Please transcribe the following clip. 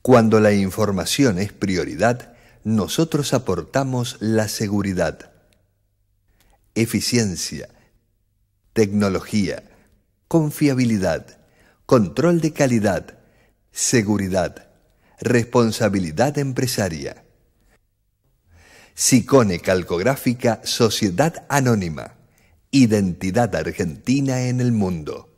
Cuando la información es prioridad, nosotros aportamos la seguridad, eficiencia, tecnología, confiabilidad, control de calidad, seguridad, responsabilidad empresaria. Sicone Calcográfica Sociedad Anónima. Identidad argentina en el mundo.